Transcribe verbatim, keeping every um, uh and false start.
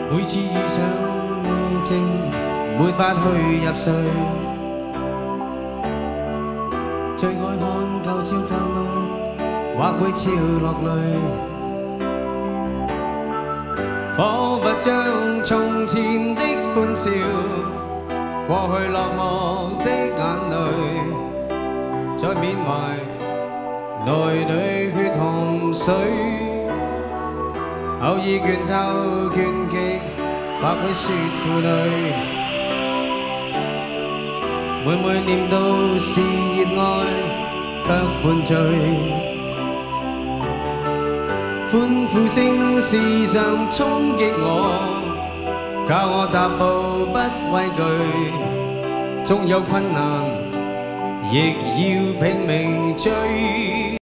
每次遇上夜靜，沒法去入睡。最愛看舊照舊物，或會潮落淚。彷彿將從前的歡笑，過去落寞的眼淚，再緬懷內裏血汗水。偶爾拳頭拳擊，或會說負累。每每念到是熱愛，卻伴醉。歡呼聲時常衝擊我，教我踏步不畏懼。縱有困難，亦要拼命追。